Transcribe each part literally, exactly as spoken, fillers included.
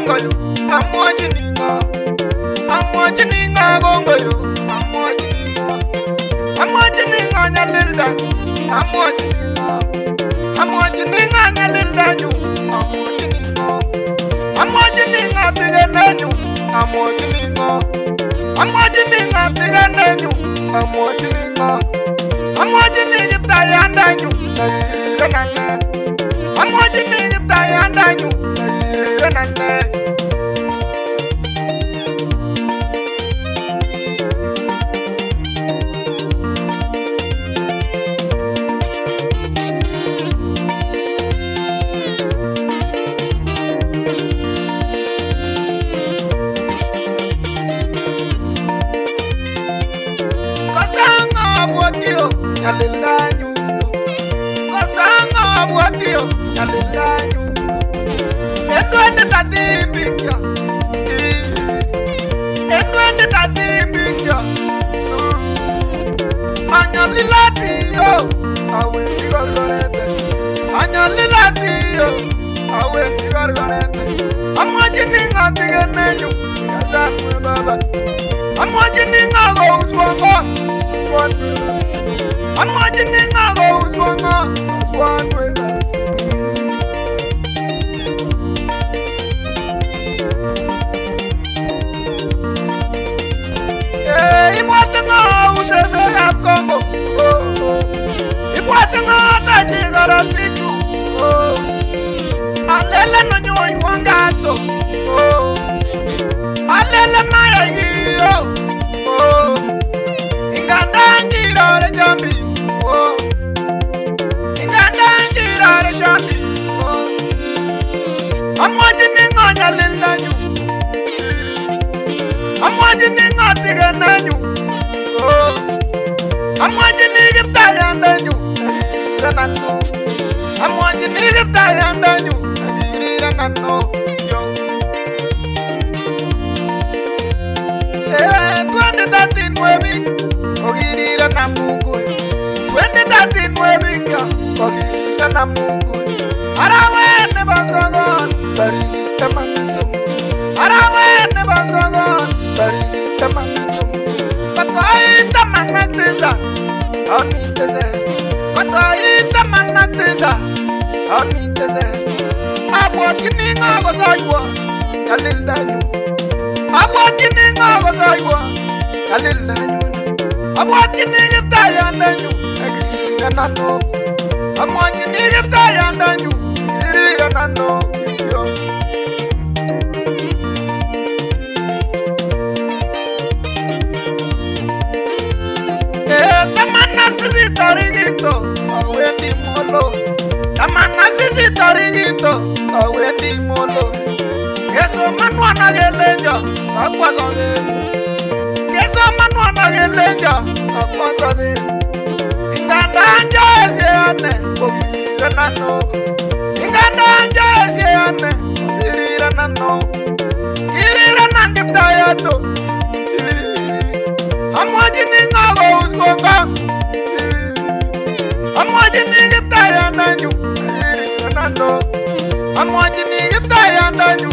kongoyo amwochi ningo amwochi ningo kongoyo amwochi ningo amwochi ningo nyalildanyu amwochi ningo amwochi ningo nyalildanyu amwochi ningo amwochi ningo tiganenyu amwochi ningo amwochi ningo tiganenyu amwochi ningo amwochi ningo tayandanyu nagiriranane amwochi ningo tayandanyu nagiriranane Nyalildanyu, kosanga wabio, nyalildanyu. Endwende tatimbikya, endwende tatimbikya. Anyalilati yo, awe tigargarete. Anyalilati yo, awe tigargarete. Amwaji ninga tiganenyu, yazamwe baba. Amwaji ninga go uswanga, uswanga. I'm watching the go to one way. Hey, what the no, they have Congo. If what the no, that you got a big oh, I'll let you know one gato. Oh, I'll let my oh, Ingandangira the jambi. I'm watching Nyalildanyu. I'm watching Tigananyu. I'm watching Tayandanyu. I'm watching Tayandanyu. twenty thirteen webi, Ogirira Namungu. twenty thirteen webi, Ogirira Namungu. Arawe ne bangongon, bari tamanasum. Arawe ne bangongon, bari tamanasum. Patoi tamanatiza, oni teze. Patoi tamanatiza, oni teze. Abo kininga gozayo, Nyalildanyu. Abo kininga gozayo, Nyalildanyu. Abo kininga tayandanyu, Agirana. I'm watching the Tayandanyu. Nano, eh, tamana sisi tarigito, awendi molo. Tamana sisi tarigito, awendi molo. Keso manwana gelenja, akwaza velu. Keso manwana gelenja, akwaza velu. Inganda anja esiane, bokira nano. Inganda anja esiane, bokira nano. Kirira nangita yato. I'm watching Ninga Uswanga. I'm watching Ninga Tayandanyu. I'm watching Ninga Tayandanyu.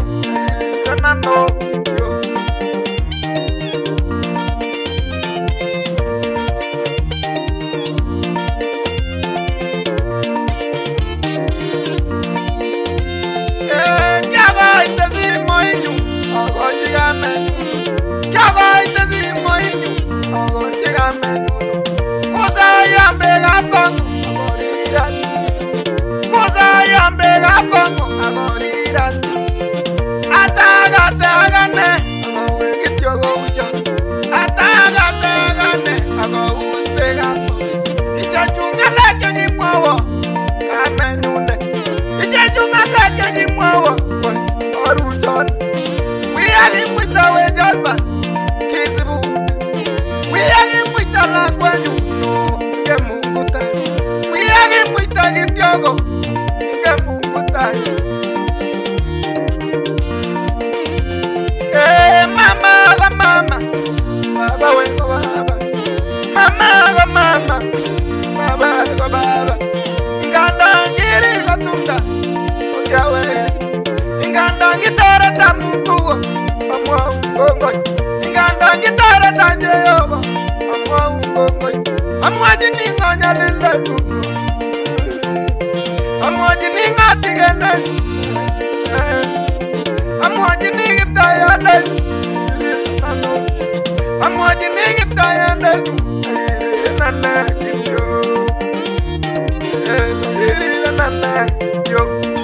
Ingandan kitoreta Mungu amwaun kongoi. Ingandan kitoreta Jehova amwaun kongoi. Amwachini ng'onyalildenyu, amwachini ng'atigendenyu, amwachini kiptayandenyu, amwachini kiptayandenyu, nane kityo, nane kityo.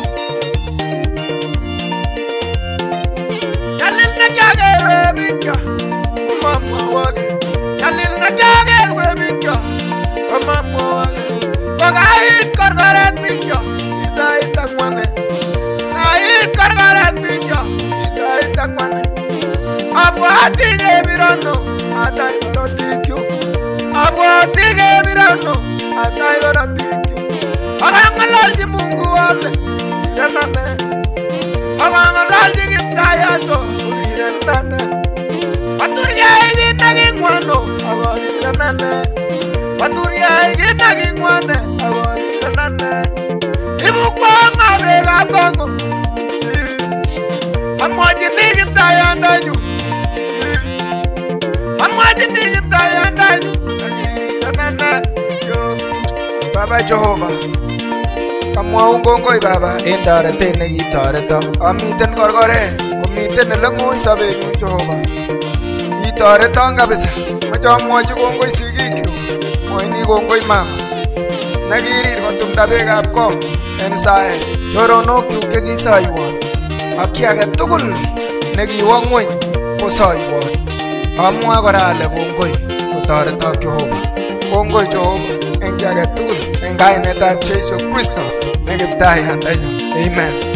Nyalil na kyakerwe bikya, umamwawage. Nyalil na kyakerwe bikya, umamwawage. Kokait korkoret bikya, isait ang'wane. Kokait korkoret bikya, isait ang'wane. Abwati kebirono, atay korotikyu. Abwati kebirono, atay korotikyu. Akang'alalchi Mungu ale, urirenane. Akang'alalchi Kiptayato, urirenane. Paturyai kit neking'wano, akorirenane. Paturyai kit neking'wane, akorirenane. Ibu kwong'a bekab Kongo. Amwachini Kiptayandenyu, amwachini Kiptayandenyu, akirirenane. Baba Jehova, kamwaun kongoi Baba en toretet nekitoreto. Amiten korkoret, komiten ele ng'ui sobenyu Jehova. Itoreton kabisa. Moche amwochi kongoi sigikyuk, mwoini kongoi mama nekirir kotumda bekab kong en saet. Choronokyuk chekisoiwon ak ki age tugul nekiwo ng'weny kosoiwon. Amwoe kora ale kongoi kotoretok Jehova. Kongoi Jehova en ki age tugul en kainetab Jesu Kristo ne Kiptayandenyu. Amen.